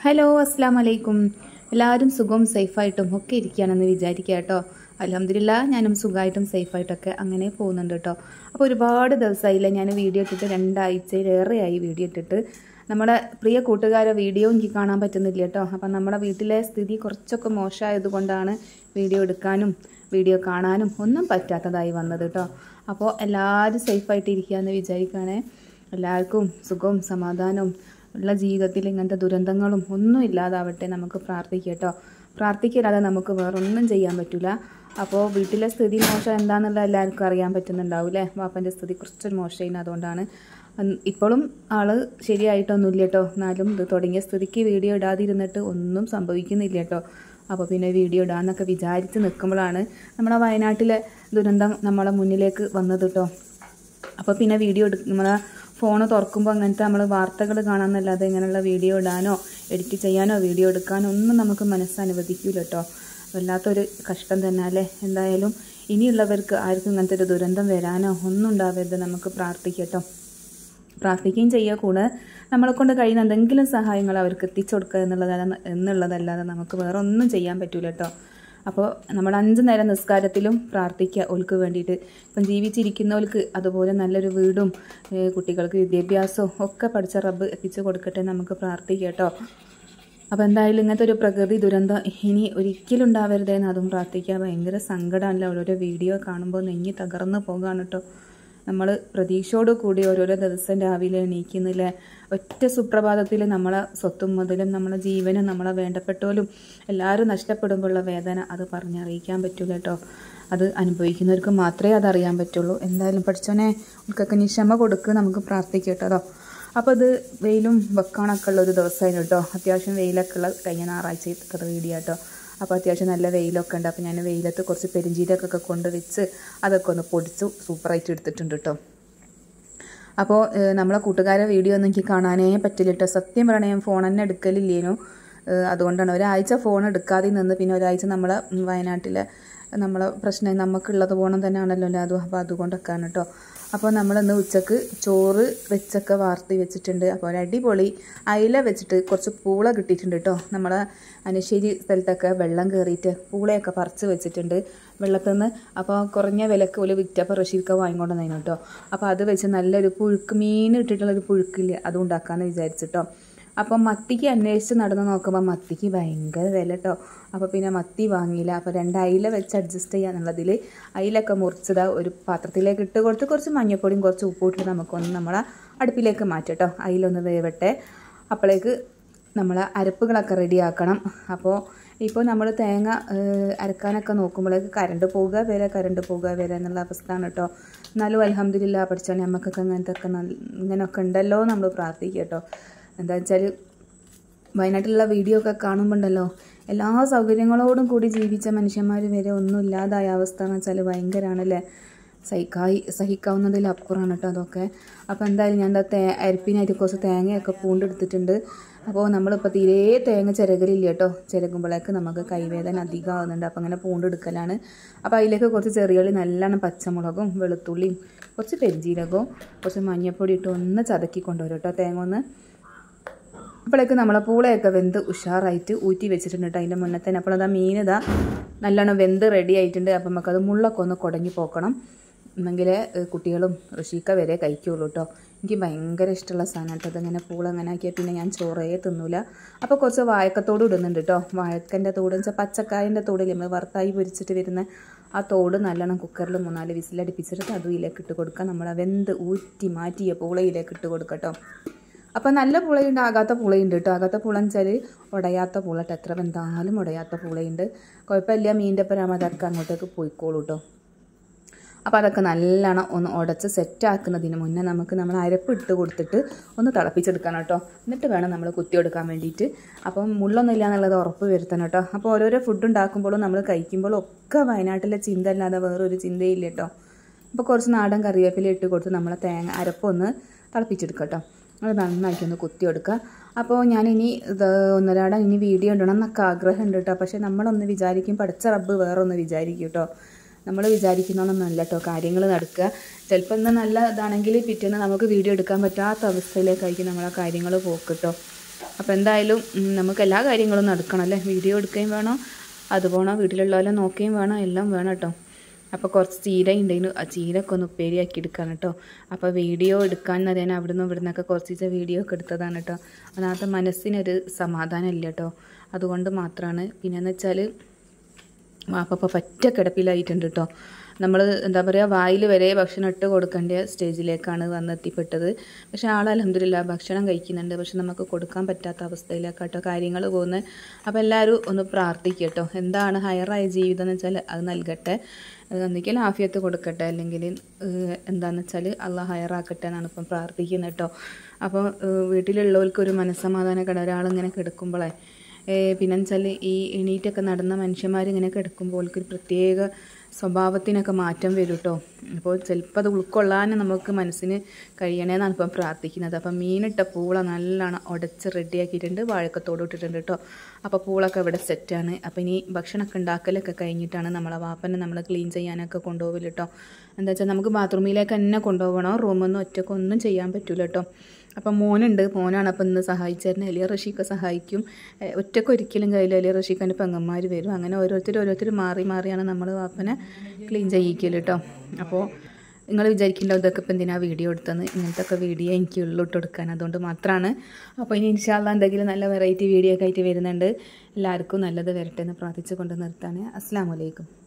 Hello അസ്സാം വലൈക്കും. എല്ലാവരും സുഖവും സേഫായിട്ടും ഒക്കെ ഇരിക്കുകയാണെന്ന് വിചാരിക്കുക കേട്ടോ. അൽഹംദുലില്ലാ ഞാനും സുഖമായിട്ടും സേഫായിട്ടൊക്കെ അങ്ങനെ പോകുന്നുണ്ട് കേട്ടോ. അപ്പോൾ ഒരുപാട് ദിവസമായില്ല ഞാൻ വീഡിയോ ഇട്ടിട്ട്, 2 ആഴ്ചയിലേറെയായി വീഡിയോ ഇട്ടിട്ട്. നമ്മുടെ പ്രിയ കൂട്ടുകാരെ വീഡിയോ എനിക്ക് കാണാൻ പറ്റുന്നില്ല കേട്ടോ. അപ്പം നമ്മുടെ വീട്ടിലെ സ്ഥിതി കുറച്ചൊക്കെ മോശമായത് കൊണ്ടാണ് വീഡിയോ എടുക്കാനും വീഡിയോ കാണാനും ഒന്നും പറ്റാത്തതായി വന്നത് കേട്ടോ. അപ്പോൾ എല്ലാവരും സേഫായിട്ട് ഇരിക്കുകയെന്ന് വിചാരിക്കുകയാണേ. എല്ലാവർക്കും സുഖവും സമാധാനവും ഉള്ള ജീവിതത്തിൽ ഇങ്ങനത്തെ ദുരന്തങ്ങളും ഒന്നും ഇല്ലാതാവട്ടെ നമുക്ക് പ്രാർത്ഥിക്കാം കേട്ടോ. പ്രാർത്ഥിക്കാതെ നമുക്ക് വേറൊന്നും ചെയ്യാൻ പറ്റില്ല. അപ്പോൾ വീട്ടിലെ സ്ഥിതി മോശം എന്താണെന്നുള്ള എല്ലാവർക്കും അറിയാൻ പറ്റുന്നുണ്ടാവില്ലേ. വാപ്പൻ്റെ സ്ഥിതി കുറച്ചൊരു മോശമായിരുന്നു, അതുകൊണ്ടാണ്. ഇപ്പോഴും ആള് ശരിയായിട്ടൊന്നുമില്ല കേട്ടോ. എന്നാലും ഇത് തുടങ്ങിയ സ്ഥിതിക്ക് വീഡിയോ ഇടാതിരുന്നിട്ട് ഒന്നും സംഭവിക്കുന്നില്ല കേട്ടോ. അപ്പോൾ പിന്നെ വീഡിയോ ഇടാമെന്നൊക്കെ വിചാരിച്ച് നിൽക്കുമ്പോഴാണ് നമ്മളെ വയനാട്ടിലെ ദുരന്തം നമ്മളെ മുന്നിലേക്ക് വന്നത് കേട്ടോ. അപ്പോൾ പിന്നെ വീഡിയോ നമ്മളെ ഫോണ് തുറക്കുമ്പോൾ അങ്ങനത്തെ നമ്മൾ വാർത്തകൾ കാണാമെന്നല്ലാതെ ഇങ്ങനെയുള്ള വീഡിയോ ഇടാനോ എഡിറ്റ് ചെയ്യാനോ വീഡിയോ എടുക്കാനോ ഒന്നും നമുക്ക് മനസ്സനുവദിക്കില്ല കേട്ടോ. വല്ലാത്തൊരു കഷ്ടം തന്നെ അല്ലേ. എന്തായാലും ഇനിയുള്ളവർക്ക് ആർക്കും ഇങ്ങനത്തെ ഒരു ദുരന്തം വരാനോ ഒന്നും ഉണ്ടാവരുത് നമുക്ക് പ്രാർത്ഥിക്കാം കേട്ടോ. പ്രാർത്ഥിക്കുകയും ചെയ്യുക, കൂടെ നമ്മളെ കൊണ്ട് കഴിയുന്ന എന്തെങ്കിലും സഹായങ്ങൾ അവർക്ക് എത്തിച്ചു കൊടുക്കുക എന്നുള്ളതല്ലാതെ നമുക്ക് വേറെ ഒന്നും ചെയ്യാൻ പറ്റൂല കേട്ടോ. അപ്പോൾ നമ്മൾ 5 നേരം നിസ്കാരത്തിലും പ്രാർത്ഥിക്കുക ഓൾക്ക് വേണ്ടിയിട്ട്. ഇപ്പം ജീവിച്ചിരിക്കുന്നവർക്ക് അതുപോലെ നല്ലൊരു വീടും കുട്ടികൾക്ക് വിദ്യാഭ്യാസവും ഒക്കെ പഠിച്ച റബ്ബ് എത്തിച്ചു കൊടുക്കട്ടെ നമുക്ക് പ്രാർത്ഥിക്കുക കേട്ടോ. അപ്പോൾ എന്തായാലും ഇങ്ങനത്തെ ഒരു പ്രകൃതി ദുരന്തം ഇനി ഒരിക്കലും ഉണ്ടാവരുതെന്ന് അതും പ്രാർത്ഥിക്കുക. ഭയങ്കര സങ്കടമല്ല ഓരോരോ വീഡിയോ കാണുമ്പോൾ നെഞ്ഞി തകർന്ന് പോകുകയാണ് കേട്ടോ. നമ്മൾ പ്രതീക്ഷയോട് കൂടി ഓരോരോ ദിവസം രാവിലെ എണീക്കുന്നില്ലേ. ഒറ്റ സുപ്രഭാതത്തിൽ നമ്മളെ സ്വത്തും മുതലും നമ്മളെ ജീവനും നമ്മളെ വേണ്ടപ്പെട്ടവരും എല്ലാവരും നഷ്ടപ്പെടുമ്പോഴുള്ള വേദന അത് പറഞ്ഞറിയിക്കാൻ പറ്റില്ല കേട്ടോ. അത് അനുഭവിക്കുന്നവർക്ക് മാത്രമേ അതറിയാൻ പറ്റുള്ളൂ. എന്തായാലും പഠിച്ചോനെ ഉൾക്കൊക്കെ നീ ക്ഷമ കൊടുക്കുക നമുക്ക് പ്രാർത്ഥിക്കാം കേട്ടോ. അപ്പോൾ ഇത് വെയിലും വെക്കാനൊക്കെ ഉള്ള ഒരു ദിവസമായിരുന്നു കേട്ടോ. അത്യാവശ്യം വെയിലൊക്കെ ഉള്ള കഴിഞ്ഞ ഞായറാഴ്ച വീഡിയോ കേട്ടോ. അപ്പോൾ അത്യാവശ്യം നല്ല വെയിലൊക്കെ ഉണ്ട്. അപ്പോൾ ഞാൻ വെയിലത്ത് കുറച്ച് പെരിഞ്ചീരൊക്കെ കൊണ്ട് വെച്ച് അതൊക്കെ ഒന്ന് പൊടിച്ചു സൂപ്പറായിട്ട് എടുത്തിട്ടുണ്ട് കേട്ടോ. അപ്പോൾ നമ്മളെ കൂട്ടുകാരെ വീഡിയോ ഒന്നും എനിക്ക് കാണാനേ പറ്റില്ല കേട്ടോ. സത്യം പറയണേ, ഞാൻ ഫോൺ തന്നെ എടുക്കലില്ലേനു. അതുകൊണ്ടാണ് ഒരാഴ്ച ഫോൺ എടുക്കാതെ നിന്ന് പിന്നെ ഒരാഴ്ച നമ്മളെ വയനാട്ടിലെ നമ്മളെ പ്രശ്നം നമുക്കുള്ളത് പോകണം തന്നെയാണല്ലോ അതും. അപ്പോൾ അതുകൊണ്ടൊക്കെയാണ് കേട്ടോ. അപ്പോൾ നമ്മളിന്ന് ഉച്ചക്ക് ചോറ് വെച്ചൊക്കെ വാർത്തി വെച്ചിട്ടുണ്ട്. അപ്പോൾ ഒരു അടിപൊളി അയില വെച്ചിട്ട് കുറച്ച് പൂള കിട്ടിയിട്ടുണ്ട് കേട്ടോ. നമ്മളെ അനശ്ശേരി സ്ഥലത്തൊക്കെ വെള്ളം കയറിയിട്ട് പൂളയൊക്കെ പറിച്ച് വെച്ചിട്ടുണ്ട് വെള്ളത്തിൽ നിന്ന്. അപ്പോൾ കുറഞ്ഞ വിലക്ക് പോലെ വിറ്റപ്പോൾ റഷീദൊക്കെ വാങ്ങിക്കൊണ്ടുവന്നു കേട്ടോ. അപ്പോൾ അത് വെച്ച് നല്ലൊരു പുഴുക്ക് മീൻ ഇട്ടിട്ടുള്ളൊരു പുഴുക്കില്ലേ അതും ഉണ്ടാക്കാമെന്ന് വിചാരിച്ചിട്ടോ. അപ്പം മത്തിക്ക് അന്വേഷിച്ച് നടന്ന് നോക്കുമ്പോൾ മത്തിക്ക് ഭയങ്കര വില കേട്ടോ. അപ്പോൾ പിന്നെ മത്തി വാങ്ങിയില്ല. അപ്പോൾ 2 അയില വെച്ച് അഡ്ജസ്റ്റ് ചെയ്യാന്നുള്ളതിൽ അയിലൊക്കെ മുറിച്ചതാ ഒരു പാത്രത്തിലേക്ക് ഇട്ട് കൊടുത്ത് കുറച്ച് മഞ്ഞപ്പൊടിയും കുറച്ച് ഉപ്പിട്ട് നമുക്കൊന്ന് നമ്മളെ അടുപ്പിലേക്ക് മാറ്റാം കേട്ടോ. അയിലൊന്ന് വേവട്ടെ. അപ്പോഴേക്ക് നമ്മളെ അരപ്പുകളൊക്കെ റെഡിയാക്കണം. അപ്പോൾ ഇപ്പോൾ നമ്മൾ തേങ്ങ അരക്കാനൊക്കെ നോക്കുമ്പോഴേക്ക് കറണ്ട് പോകുക വരെ എന്നുള്ള അവസ്ഥയാണ് കേട്ടോ. എന്നാലും അൽഹംദുലില്ലാ പഠിച്ചാൽ നമുക്കൊക്കെ ഇങ്ങനെയൊക്കെ ഉണ്ടല്ലോ നമ്മൾ പ്രാർത്ഥിക്കുക കേട്ടോ. എന്താ വെച്ചാൽ വയനാട്ടിലുള്ള വീഡിയോ ഒക്കെ കാണുമ്പോണ്ടല്ലോ എല്ലാ സൗകര്യങ്ങളോടും കൂടി ജീവിച്ച മനുഷ്യന്മാർ വരെ ഒന്നും ഇല്ലാതായ അവസ്ഥ എന്ന് വെച്ചാൽ ഭയങ്കരമാണല്ലേ. സഹിക്കാവുന്നതിലപ്പുറമാണ് കേട്ടോ അതൊക്കെ. അപ്പോൾ എന്തായാലും ഞാൻ അരിപ്പിനായിട്ട് കുറച്ച് തേങ്ങയൊക്കെ പൂണ്ടെടുത്തിട്ടുണ്ട്. അപ്പോൾ നമ്മളിപ്പോൾ തീരെ തേങ്ങ ചിരകലില്ല കേട്ടോ. ചിരകുമ്പോഴേക്ക് നമുക്ക് കൈവേദന അധികം ആവുന്നുണ്ട്. അപ്പോൾ അങ്ങനെ പൂണ്ടെടുക്കലാണ്. അപ്പോൾ അതിലേക്ക് കുറച്ച് ചെറിയുള്ളി, നല്ലോണം പച്ചമുളകും വെളുത്തുള്ളിയും കുറച്ച് പെരിഞ്ചീരകവും കുറച്ച് മഞ്ഞൾപ്പൊടി ഇട്ട് ഒന്ന് ചതക്കി കൊണ്ടുവരും കേട്ടോ തേങ്ങ ഒന്ന്. അപ്പോഴേക്ക് നമ്മളെ പൂളയൊക്കെ വെന്ത് ഉഷാറായിട്ട് ഊറ്റി വെച്ചിട്ടുണ്ട് കേട്ടോ അതിൻ്റെ മുന്നേ തന്നെ. അപ്പോൾ അതാ മീൻ ഇതാ നല്ലോണം വെന്ത് റെഡി ആയിട്ടുണ്ട്. അപ്പം നമുക്കത് മുള്ളൊക്കെ ഒന്ന് കുടങ്ങി പോക്കണം, എന്നെങ്കിലേ കുട്ടികളും ഋഷിക്ക വരെ കഴിക്കുള്ളൂ കേട്ടോ. എനിക്ക് ഭയങ്കര ഇഷ്ടമുള്ള സാധനം കേട്ടോ. അതങ്ങനെ പൂള അങ്ങനെ ആക്കിയാൽ പിന്നെ ഞാൻ ചോറേ തിന്നൂല. അപ്പോൾ കുറച്ച് വാഴക്കത്തോട് ഇടുന്നുണ്ട് കേട്ടോ. വാഴക്കൻ്റെ തോട് വെച്ചാൽ പച്ചക്കായൻ്റെ തോടില്ലേ നമ്മൾ വറുത്തായി പൊരിച്ചിട്ട് വരുന്ന ആ തോട് നല്ലോണം കുക്കറിൽ 3-4 വിസിലടിപ്പിച്ചിട്ട് അതും ഇതിലേക്ക് ഇട്ട് കൊടുക്കുക. നമ്മളെ വെന്ത് ഊറ്റി മാറ്റിയ പൂളയിലേക്ക് ഇട്ട് കൊടുക്കുക കേട്ടോ. അപ്പോൾ നല്ല പുളയുണ്ട്, ആകാത്ത പുളയുണ്ട് കേട്ടോ. ആകാത്ത പുള എന്ന് വെച്ചാൽ ഉടയാത്ത പുള കേട്ടോ. എത്ര വെന്താലും ഉടയാത്ത പുളയുണ്ട്. കുഴപ്പമില്ല, മീൻ്റെ ഒപ്പം അതൊക്കെ അങ്ങോട്ടേക്ക് പോയിക്കോളൂ കേട്ടോ. അപ്പോൾ അതൊക്കെ നല്ലോണം ഒന്ന് ഉടച്ച് സെറ്റാക്കുന്നതിന് മുന്നേ നമ്മൾ അരപ്പ് ഇട്ട് കൊടുത്തിട്ട് ഒന്ന് തിളപ്പിച്ചെടുക്കണം കേട്ടോ. എന്നിട്ട് വേണം നമ്മൾ കുത്തിയെടുക്കാൻ വേണ്ടിയിട്ട്. അപ്പം മുള്ളൊന്നും ഇല്ല എന്നുള്ളത് ഉറപ്പ് വരുത്തണം കേട്ടോ. അപ്പോൾ ഓരോരോ ഫുഡ് ഉണ്ടാക്കുമ്പോഴും നമ്മൾ കഴിക്കുമ്പോഴും ഒക്കെ വയനാട്ടിലെ ചിന്ത അല്ലാതെ വേറൊരു ചിന്തയില്ല കേട്ടോ. അപ്പോൾ കുറച്ച് നാടൻ കറിവേപ്പില ഇട്ട് കൊടുത്ത് നമ്മളെ അരപ്പൊന്ന് തിളപ്പിച്ചെടുക്കാം കേട്ടോ. അത് നന്നാക്കി ഒന്ന് കുത്തിയെടുക്കുക. അപ്പോൾ ഞാനിനി ഒന്നരാടം ഇനി വീഡിയോ ഇടണം എന്നൊക്കെ ആഗ്രഹമുണ്ട് കേട്ടോ. പക്ഷേ നമ്മളൊന്ന് വിചാരിക്കും, പഠിച്ച റബ്ബ് വേറൊന്ന് വിചാരിക്കും കേട്ടോ. നമ്മൾ വിചാരിക്കുന്നതൊന്നല്ല കേട്ടോ കാര്യങ്ങൾ നടക്കുക. ചിലപ്പോൾ ഇന്ന് നല്ല ഇതാണെങ്കിൽ പിറ്റേന്ന് നമുക്ക് വീഡിയോ എടുക്കാൻ പറ്റാത്ത അവസ്ഥയിലേക്കായിരിക്കും നമ്മളെ കാര്യങ്ങൾ പോക്ക് കേട്ടോ. അപ്പോൾ എന്തായാലും നമുക്ക് എല്ലാ കാര്യങ്ങളും നടക്കണം അല്ലേ, വീഡിയോ എടുക്കുകയും വേണം, അത് പോകണം, വീട്ടിലുള്ളവരെ നോക്കുകയും വേണം, എല്ലാം വേണം കേട്ടോ. അപ്പോൾ കുറച്ച് ചീര ഉണ്ടായിരുന്നു, ആ ചീരയൊക്കെ ഒന്ന് ഉപ്പേരിയാക്കി എടുക്കാണ് കേട്ടോ. അപ്പോൾ വീഡിയോ എടുക്കാമെന്ന് അറിയാൻ അവിടുന്ന് ഇവിടുന്നൊക്കെ കുറച്ച് വീഡിയോ ഒക്കെ എടുത്തതാണ് കേട്ടോ. അതിനകത്ത് മനസ്സിനൊരു സമാധാനം ഇല്ല കേട്ടോ, അതുകൊണ്ട് മാത്രമാണ്. പിന്നെയെന്ന് വെച്ചാൽ വാപ്പ പറ്റ കിടപ്പിലായിട്ടുണ്ട് കേട്ടോ. നമ്മൾ എന്താ പറയുക, വായിൽ വരെ ഭക്ഷണം ഇട്ട് കൊടുക്കേണ്ട സ്റ്റേജിലേക്കാണ് വന്നെത്തിപ്പെട്ടത്. പക്ഷേ ആൾ അൽഹംദുലില്ലാ ഭക്ഷണം കഴിക്കുന്നുണ്ട്, പക്ഷെ നമുക്ക് കൊടുക്കാൻ പറ്റാത്ത അവസ്ഥയിലേക്കാട്ടോ കാര്യങ്ങൾ പോകുന്നത്. അപ്പോൾ എല്ലാവരും ഒന്ന് പ്രാർത്ഥിക്കുക കേട്ടോ. എന്താണ് ഹയറായ ജീവിതം എന്ന് വെച്ചാൽ അത് നൽകട്ടെ, ഒന്നിക്കൽ ആഫിയത്ത് കൊടുക്കട്ടെ, അല്ലെങ്കിൽ എന്താണെന്ന് വെച്ചാൽ അള്ളാഹ് ഹയറാക്കട്ടെ എന്നാണ് ഇപ്പം പ്രാർത്ഥിക്കുന്നത് കേട്ടോ. അപ്പോൾ വീട്ടിലുള്ളവർക്കൊരു മനസ്സമാധാനക്കട ഒരാളിങ്ങനെ കിടക്കുമ്പോഴേ, പിന്നെന്ന് വെച്ചാൽ ഈ എണീറ്റൊക്കെ നടന്ന മനുഷ്യന്മാരിങ്ങനെ കിടക്കുമ്പോൾ അവർക്കൊരു പ്രത്യേക സ്വഭാവത്തിനൊക്കെ മാറ്റം വരും കേട്ടോ. അപ്പോൾ ചിലപ്പോൾ അത് ഉൾക്കൊള്ളാൻ നമുക്ക് മനസ്സിന് കഴിയണേന്നാണ് ഇപ്പം പ്രാർത്ഥിക്കുന്നത്. അപ്പം മീനിട്ട പൂള നല്ലോണം ഉടച്ച് റെഡിയാക്കിയിട്ടുണ്ട്, വാഴക്കത്തോട് ഇട്ടിട്ടുണ്ട് കേട്ടോ. അപ്പോൾ പൂളൊക്കെ ഇവിടെ സെറ്റാണ്. അപ്പോൾ ഇനി ഭക്ഷണമൊക്കെ ഉണ്ടാക്കലൊക്കെ കഴിഞ്ഞിട്ടാണ് നമ്മളെ വാപ്പനെ നമ്മൾ ക്ലീൻ ചെയ്യാനൊക്കെ കൊണ്ടുപോകില്ല കേട്ടോ. എന്താ വെച്ചാൽ നമുക്ക് ബാത്റൂമിലേക്ക് തന്നെ കൊണ്ടുപോകണം, റൂമൊന്നും ഒറ്റക്കൊന്നും ചെയ്യാൻ പറ്റില്ല കേട്ടോ. അപ്പം മോനുണ്ട്, മോനാണ് അപ്പം ഇന്ന് സഹായിച്ചായിരുന്നു. എലിയ റഷീക്കെ സഹായിക്കും, ഒറ്റയ്ക്ക് ഒരിക്കലും കയ്യിൽ എലിയ റഷീഖിൻ്റെ പെങ്ങന്മാർ വരും. അങ്ങനെ ഓരോരുത്തർ മാറിയാണ് നമ്മൾ വാപ്പനെ ക്ലീൻ ചെയ്യിക്കൽ കേട്ടോ. അപ്പോൾ നിങ്ങൾ വിചാരിക്കേണ്ട ഇതൊക്കെ ഇപ്പം എന്തിനാണ് വീഡിയോ എടുത്തത്, ഇങ്ങനത്തെ ഒക്കെ വീഡിയോ എനിക്ക് ഉള്ളിട്ട് കൊടുക്കാൻ, അതുകൊണ്ട് മാത്രമാണ്. അപ്പോൾ ഇനി ഇൻഷാ അല്ലാഹ് എന്തെങ്കിലും നല്ല വെറൈറ്റി വീഡിയോ ഒക്കെ ആയിട്ട് വരുന്നുണ്ട്. എല്ലാവർക്കും നല്ലത് വരട്ടെ എന്ന് പ്രാർത്ഥിച്ചു കൊണ്ട് നിർത്താണ്. അസ്സലാമു അലൈക്കും.